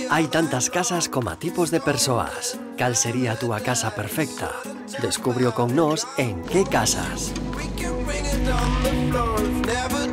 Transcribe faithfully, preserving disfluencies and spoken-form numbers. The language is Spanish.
Hai tantas casas como tipos de persoas. Cal sería a túa casa perfecta? Descubrio con nós en Que Casas.